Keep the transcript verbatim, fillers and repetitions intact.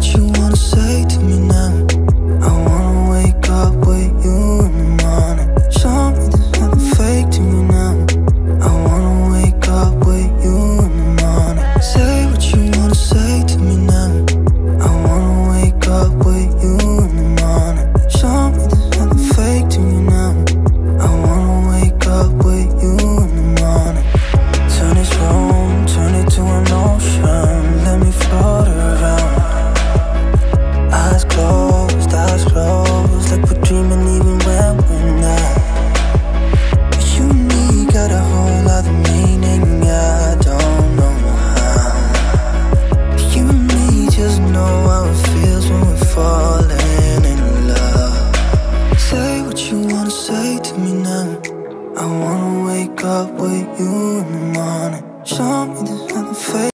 what you wanna say to me now. I wanna wake up with you in the morning. Show me there's nothing fake to me now. I wanna wake up with you in the morning. Say what you wanna say to me now. I wanna wake up with you in the morning. Show me there's nothing fake to me now. I wanna wake up with you in the morning. Turn this room, turn it to an ocean. Let me float around. Eyes closed, eyes closed, like we're dreaming even when we're not. You and me got a whole other meaning, I don't know how. You and me just know how it feels when we're falling in love. Say what you wanna say to me now. I wanna wake up with you in the morning. Show me there's nothing fake.